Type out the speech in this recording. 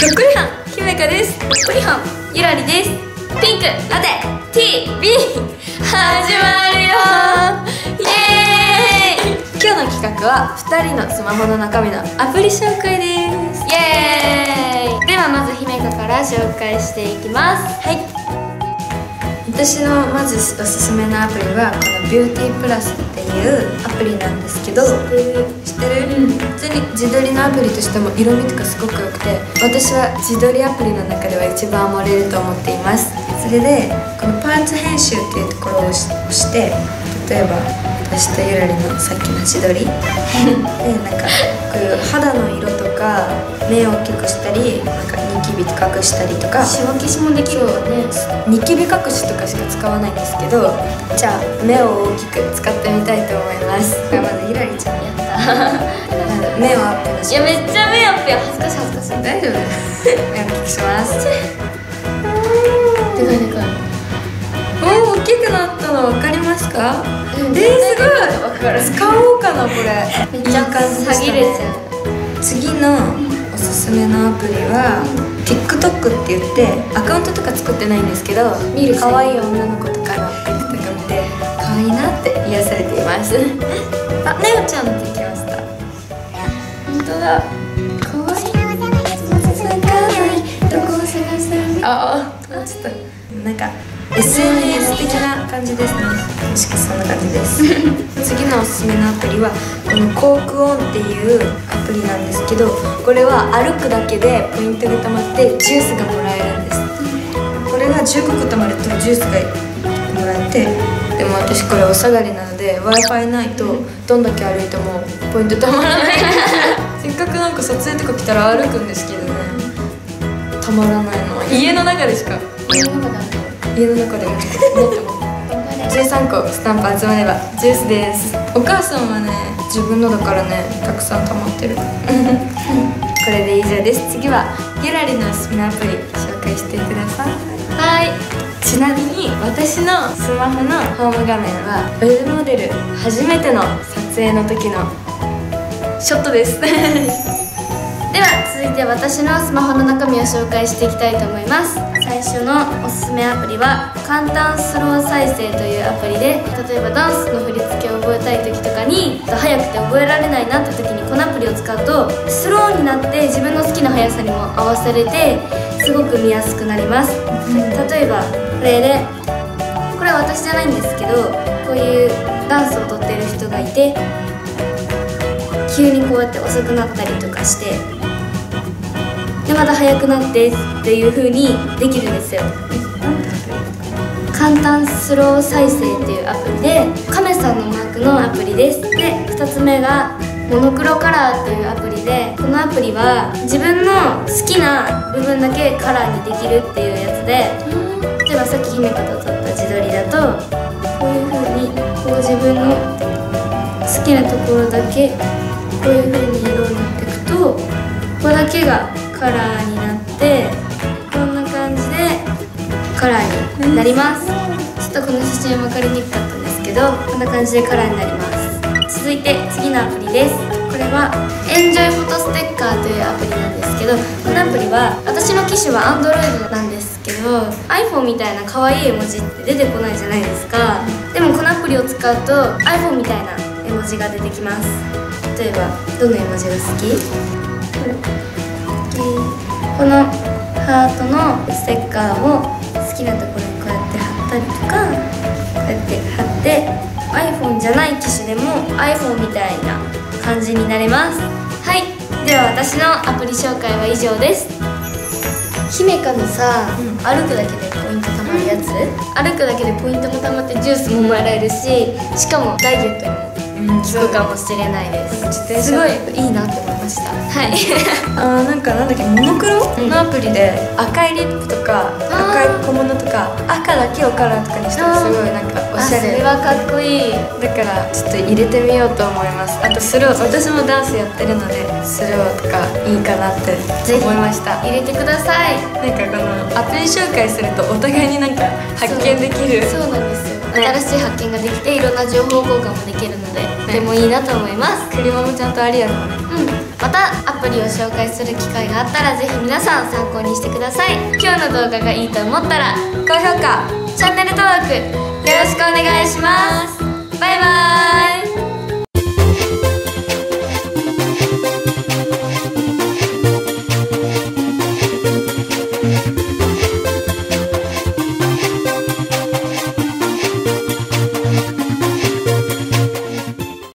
ひょっこりはん姫香です。ひょっこりはんゆらりです。ピンクラテ TB 始まるよー、イエーイ。今日の企画は2人のスマホの中身のアプリ紹介です。イエーイ。ではまず姫香から紹介していきます。はい、私のまずおすすめのアプリはこのビューティープラスっていうアプリなんですけど、知ってる？普通に自撮りのアプリとしても色味とかすごく良くて、私は自撮りアプリの中では一番盛れると思っています。それでこのパーツ編集っていうところを押して、例えば私とゆらりのさっきの自撮りでなんかこういう肌の色とか目を大きくしたり、なんかニキビ隠したりとか仕分けしもできるよね。ニキビ隠しとかしか使わないんですけど、じゃあ目を大きく使ってみたいと思います。まずゆらりちゃんやった目をアップのします。いやめっちゃ目アップや。恥ずかしい恥ずかしい。大丈夫です目を大きくします。でかいでかい。おお、大きくなったの分かりますか？すごい。使おうかなこれ。めっちゃいい感じでしたね。次のおすすめのアプリは TikTok って言ってアカウントとか作ってないんですけど、可愛い女の子とかの TikTok 見て可愛いなって癒されています。あ、なよちゃんって来ました。本当だ。可愛い。どこを探さない。ああ、ちょっとなんか SNS 的な感じですね。確かそんな感じです次のおすすめのアプリはこのコークオンっていうアプリなんですけど、これは歩くだけでポイントがたまってジュースがもらえるんです。これが15個たまるとジュースがもらえて、でも私これお下がりなので Wi-Fi ないとどんだけ歩いてもポイントたまらないせっかくなんか撮影とか来たら歩くんですけどね、たまらないの。家の中でしか、家の中でも持っても13個スタンプ集まればジュースです。お母さんはね自分のだからねたくさん溜まってるこれで以上です。次はゆらりのおすすめのアプリ紹介してください。はい、ちなみに私のスマホのホーム画面はウェブモデル初めての撮影の時のショットですでは続いて私のスマホの中身を紹介していきたいと思います。最初のおすすめアプリは簡単スロー再生というアプリで、例えばダンスの振り付けを覚えたい時とかに速くて覚えられないなって時にこのアプリを使うとスローになって自分の好きな速さにも合わせれてすごく見やすくなります。例えばこれで、これは私じゃないんですけど、こういうダンスを踊ってる人がいて急にこうやって遅くなったりとかしてでまた速くなってっていう風にできるんですよ。簡単スロー再生っていうアプリでカメさんのマークのアプリです。で2つ目がモノクロカラーっていうアプリで、このアプリは自分の好きな部分だけカラーにできるっていうやつで、例えばさっき姫香と撮った自撮りだとこういう風にこう自分の好きなところだけこういう風に色になっていくとここだけがカラーになってこんな感じでカラーになります。ちょっとこの写真分かりにくかったんですけど、こんな感じでカラーになります。続いて次のアプリです。これはエンジョイフォトステッカーというアプリなんですけど、このアプリは私の機種は Android なんですけど iPhone みたいな可愛い絵文字って出てこないじゃないですか。でもこのアプリを使うと iPhone みたいな絵文字が出てきます。例えばどの絵文字が好き？このハートのステッカーを好きなところにこうやって貼ったりとか、こうやって貼って iPhone じゃない機種でも iPhone みたいな感じになれます。はい、では私のアプリ紹介は以上です。姫香のさ、歩くだけでポイントたまるやつ、歩くだけでポイントもたまってジュースももらえるし、しかもダイエットにも効くかもしれないです。すごいいいなって思いました。はいなんだっけ、モノクロのアプリで赤いリップとか赤い小物とか赤だけをカラーとかにしたらすごいなんかおしゃれ。それはかっこいい。だからちょっと入れてみようと思います。あとスロー、私もダンスやってるのでスローとかいいかなって思いました。入れてください。なんかこのアプリ紹介するとお互いになんか発見できる。そうなんですよ。新しい発見ができていろんな情報交換もできるのでとてもいいなと思います。車もちゃんとありやのね。 またアプリを紹介する機会があったらぜひ皆さん参考にしてください。今日の動画がいいと思ったら高評価、チャンネル登録よろしくお願いします。バイバーイ。